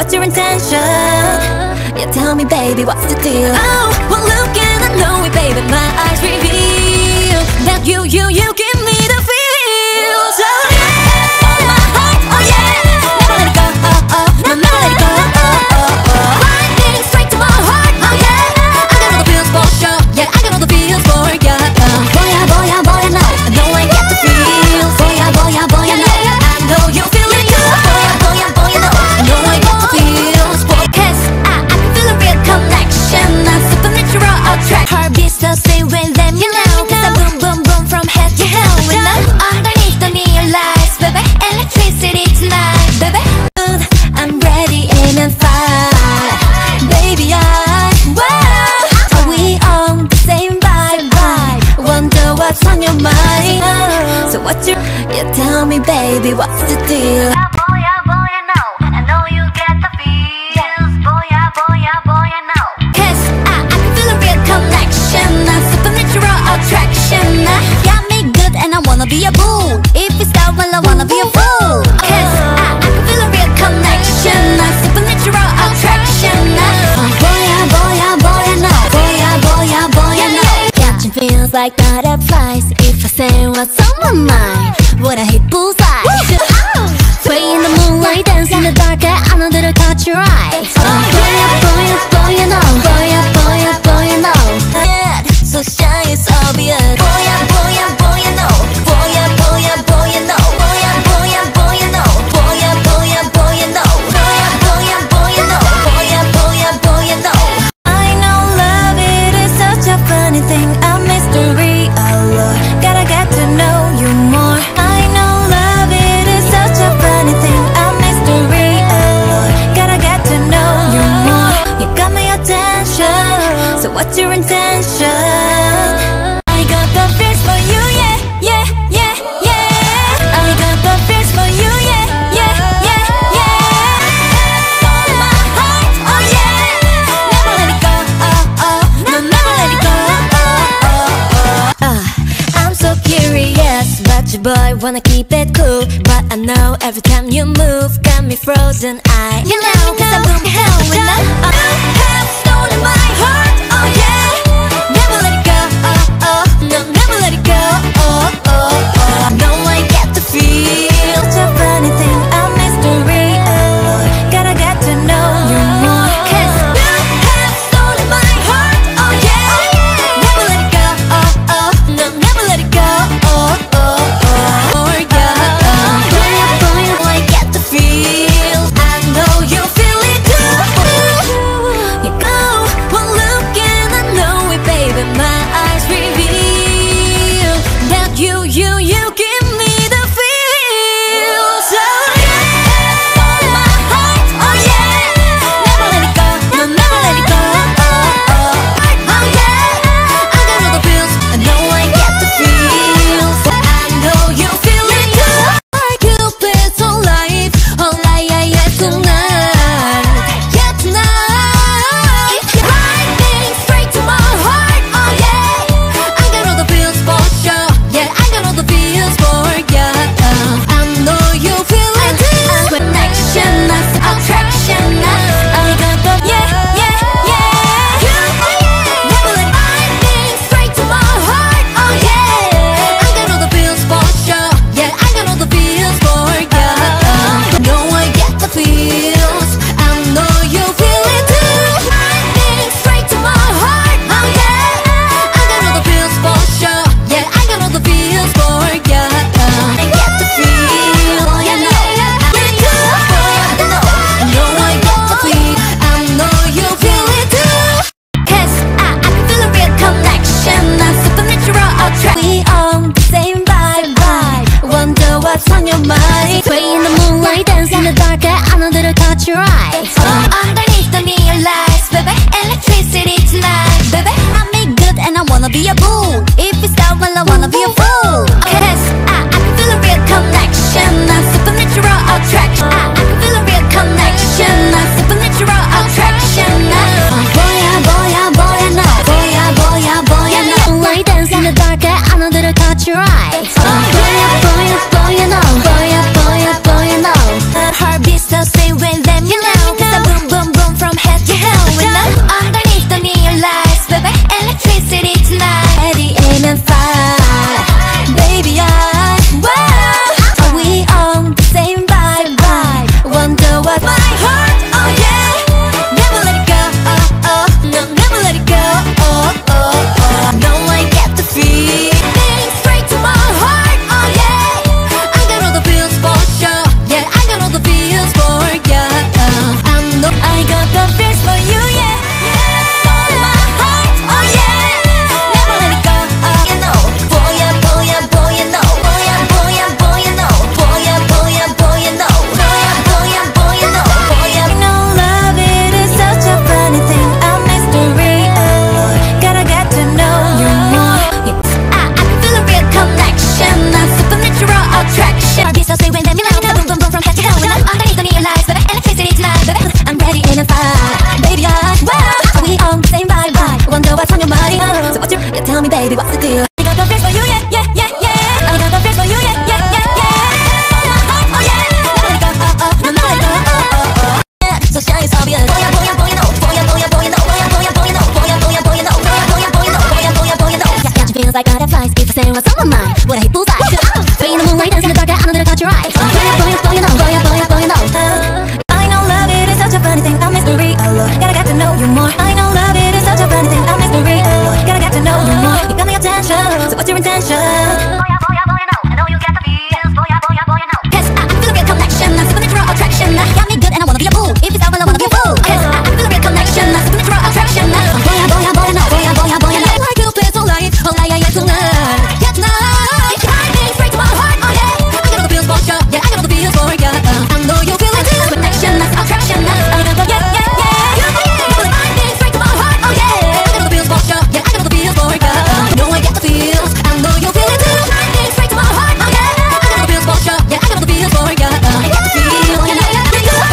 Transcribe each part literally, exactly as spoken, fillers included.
what's your intention? Yeah, tell me baby, what's the deal? Oh, well look and I know it baby, my eyes reveal that you, you, you give me the feels. Oh yeah, oh my heart, oh yeah, never let it go, oh oh, no, never let it go, oh oh oh. Lightning straight to my heart, oh yeah, I got all the feels for sure, yeah, I got all the feels for ya. Boy, yeah, boy, yeah, boy, I know, I know I get the feels. Boy, yeah, boy, yeah, boy, I know, I know you feel it too. Boy, yeah, boy, yeah, boy, I know, I know I get the feels. Cause I, I can feel a real connection, a supernatural attraction. Heartbeats the same way, let me know. Cause I boom, boom, boom from head to toe. When I'm underneath the neon lights, baby, electricity tonight, baby. I'm ready and I'm fine, baby, I, wow. Are we on the same vibe? Wonder what's on your mind. So what's your, yeah, tell me baby, what's the deal? Yeah, boy, yeah, boy, I know, I know you get the feels. Boy, yeah, boy, yeah, boy, I know. Cause I, I can feel a real connection, a supernatural attraction. Got me good and I wanna be a bull. If it's that well I wanna be a fool. Cause I, I can feel a real connection, a supernatural attraction. Boy, yeah, boy, yeah, boy, I know. Boy, yeah, boy, yeah, boy, I know. Catching feels like butterflies. If I say what's on my mind, would I hit bullseye? Sway in the moonlight, dance in the dark, I know that I caught your eye. Oh, boy, yeah, boy, yeah, boy, you know. Boy, yeah, boy, yeah, boy, you know. Yeah, so shy, it's obvious. Boy, yeah, boy, yeah, boy, you know. Boy, yeah, boy, yeah, boy, you know. Boy, yeah, boy, yeah, boy, you know. Boy, yeah, boy, yeah, boy, you know. Boy, yeah, boy, yeah, boy, you know. Boy, yeah, boy, yeah, boy, you know. I know love, it is such a funny thing, a mystery, oh Lord. Gotta get to know you more. I know love, it is such a funny thing, a mystery, oh Lord. Gotta get to know you more. You got my attention, so what's your intention? I got the feels for you, yeah, yeah, yeah, yeah. I got the feels for you, yeah, yeah, yeah, yeah. Oh my heart, oh yeah, never let it go, oh oh, no, never let it go, oh oh oh. Uh, I'm so curious, but your boy wanna keep it cool. But I know every time you move, got me frozen. I, you know, cause I boom hell when I, you have stolen my heart, oh yeah. Never let it go, oh oh, no, never let it go, oh oh oh. I know I get the feel, such a funny thing, a mystery, oh. Gotta get to know you more. Cause you have stolen my heart, oh yeah. Never let it go, oh oh, no, never let it go, oh oh oh. Oh yeah, boy, boy, I get the feel, I know you feel so shy, it's obvious. Boy, boy, boy, no, boy, boy, boy, no, boy, boy, boy, no, boy, boy, boy, no, boy, boy, boy, no, boy, boy, boy, no. Got you feeling like butterflies if I say what's on my mind. What I hate bullseye. Free in the moonlight, dancing in the dark, I know that I caught your eye. Boy, boy, boy, no, boy, boy, boy, no. I know love it is such a funny thing, a mystery. Oh Lord, gotta get to know you more. I know love it is such a funny thing, a mystery. Oh Lord, gotta get to know you more. You got my attention, so what's your intention? Boya, boya, boya, no. I know you get the feels. Boya, boya, boya, no. Cause I, I feel a real connection, a supernatural attraction. Got me good and I wanna be a fool. If it's out, well I wanna be a fool. Cause I, I feel a real connection, a supernatural attraction. Boya, boya, boya, no, boya, boya, boya, no. Like you play so light, oh yeah, yeah, tonight, yeah, tonight. Driving straight to my heart, oh yeah. I got all the feels for sure, yeah, I got all the feels for ya. I know you feel it too. Connection, that's attraction. I got the yeah, yeah, yeah. Driving straight to my heart, oh yeah. I got all the feels for sure, yeah, I got all the feels for ya. I know I get the feels, I know you feel it too. Driving straight to my heart, oh yeah. I got all the feels for sure, yeah, I got all the feels for ya. I get the feel, you know, I know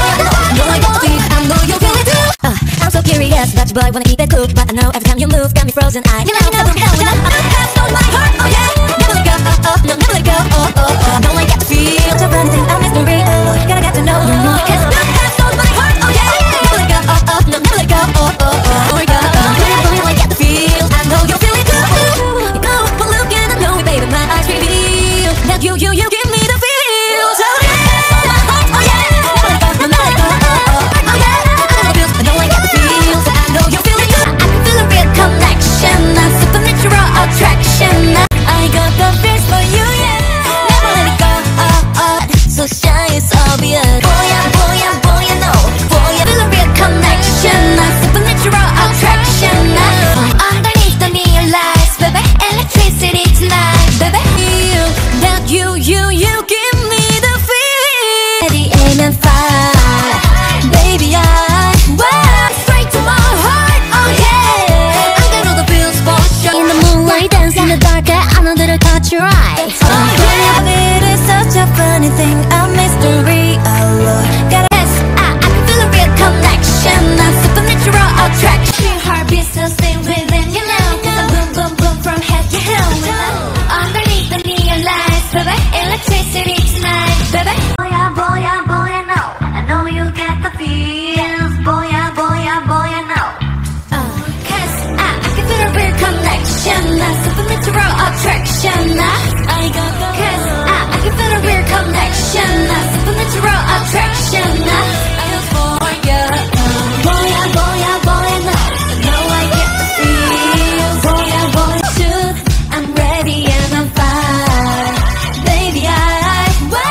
I get the feel, I know you feel it too. Uh, I'm so curious about you, boy, wanna keep it cool, but I know every time you move, got me frozen. I you know, never hell when I pass on my heart, oh yeah. Never let go, oh oh, no, never let go, oh oh oh. I know I get the feel, such a funny thing, a mystery, oh Lord, gotta get to know you more. Cause you pass on my heart, oh yeah. Never let go, oh oh, no, never let go, oh oh oh. Oh yeah, oh, I get the feel, I know you feel it too. You know, one look and I know it, baby, my eyes reveal that you, you, you give me the feel. So yeah, on my heart, oh yeah. Never let go, no, never let go, oh oh, oh yeah. I know the feels, I know I get the feel, so I know you feel it too. I can feel a real connection, a supernatural attraction. I got the feels for you, yeah. Never let it go, oh oh. So shy, it's obvious. Boy, yeah, boy, yeah, boy, you know. Boy, I feel a real connection, a supernatural attraction. Underneath the neon lights, baby, electricity tonight, baby. Feel that you, you, you give me the feeling. At the aim and fire, baby, I wow, straight to my heart, oh yeah. I got all the feels for sure. In the moonlight, dance in the dark, I know that I caught your eye. Oh yeah, it is such a funny thing, a mystery, oh Lord. Gotta yes, I, I can feel a real connection, a supernatural attraction. Your heart beats so same within you now. Cause I boom, boom, boom from head to toe. Underneath the neon lights, baby, electricity tonight, baby. Boya, boya, boya, no. I know you get the feels. Boya, boya, boya, no. Uh, Cause I, I can feel a real connection, a supernatural attraction. I got the cause I, I can feel a real connection, a supernatural attraction. I feel for ya. Boya, boya, boya, no. I know I get the feel. Boya, boya, shoot. I'm ready and I'm fine. Baby, I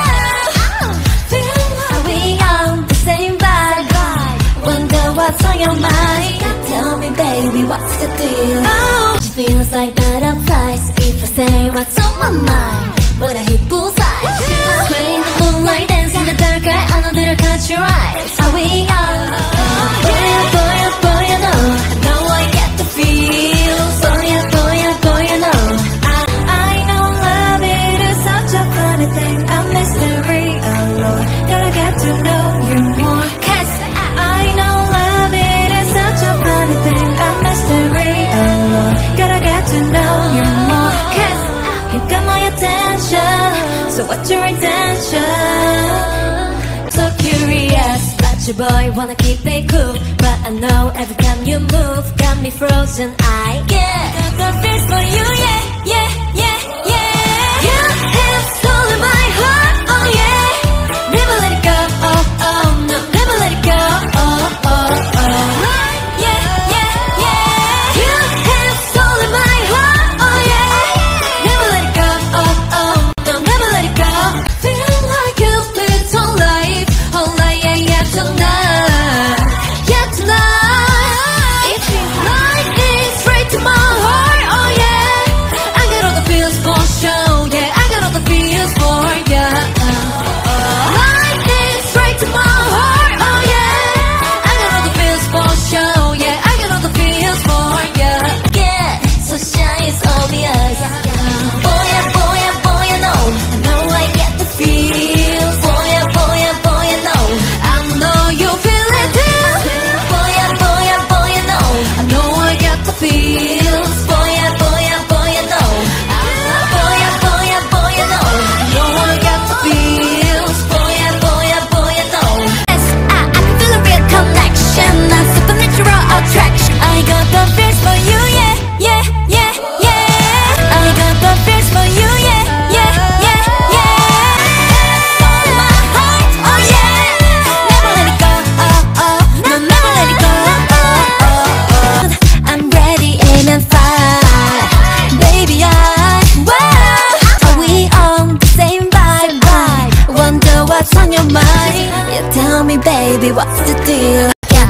wow, feel like we on the same vibe. Wonder what's on your mind. Tell me, baby, what's the deal? Oh, it feels like butterflies if I say what's on my mind. But I hit bullseye. Play in the moonlight, dance in the dark, I know that I caught your eyes. Are we on? Boy, boy, boy, you know. I know I get the feel. So yeah, boy, boy, you know. I, I know love it is such a funny thing, a mystery, oh Lord. Gotta get to know you more. Cause I know love it is such a funny thing, a mystery, oh Lord. Gotta get to know you more. Cause you got my attention, so what's your intention? So curious about you, boy, wanna keep it cool, but I know every time you move, got me frozen. I get the feels for you, yeah, yeah, yeah, yeah. You have stolen my heart, oh yeah. Never let it go, oh oh, no, never let it go, oh oh oh. Yeah, yeah, yeah. You have stolen my heart, oh yeah. Never let it go, oh oh, no, never let it go. Feel like you lived whole life, whole life, yeah, yeah, tonight, yeah, tonight. It feels like it's straight to my heart, oh yeah. I got all the feels for sure.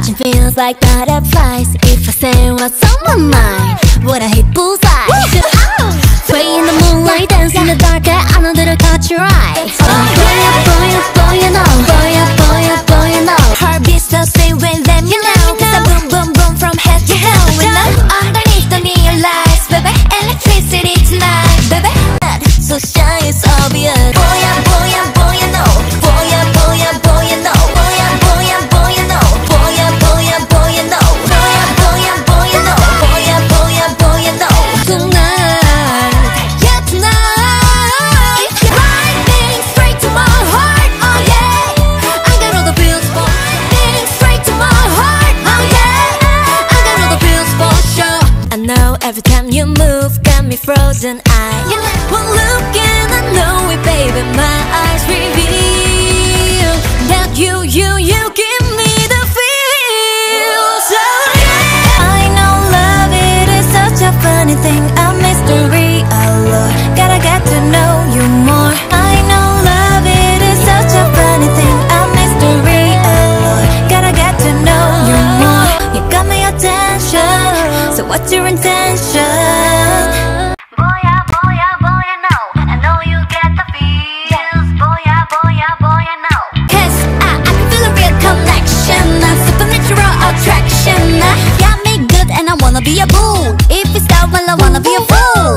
Touching feels like butterflies. If I say what's on my mind, would I hit bullseye? Sway in the moonlight, dance in the dark. I know that I caught your eye. Oh, boy, oh, boy, oh, boy, you know. Boy, oh, boy, oh, boy, you know. Heartbeats the same way, let me know. Cause I boom, boom, boom from head to toe. When I'm underneath the neon lights, baby, electricity tonight, baby. So shy, it's obvious. Boy, oh, boy, oh, boy, you know. Boy, oh, boy, oh, boy, you know. Boy, oh, boy, oh, boy, you know. Boy, oh, boy, oh, boy, you know. Boy, oh, boy, oh, boy, you know. Boy, oh, boy, oh, boy, you know. Tonight, yeah, tonight, lightning straight to my heart, oh yeah. I got all the pills for lightning straight to my heart, oh yeah. I got all the pills for sure. I know every time you move, got me frozen eyes. You know, one look and I know it, baby. My eyes reveal that you, you, you give me the feel. So yeah. I know love, it is such a funny thing, a mystery, oh Lord. Gotta get to know you more. I know love, it is such a funny thing, a mystery, oh Lord. Gotta get to know you more. You got my attention, so what's your intention? Boy, ah, boy, ah, boy, I know. I know you get the feels. Boy, ah, boy, ah, boy, I know. Cause I, I can feel a real connection, a supernatural attraction. Got me good and I wanna be a boo. If it's that, well I wanna be a fool.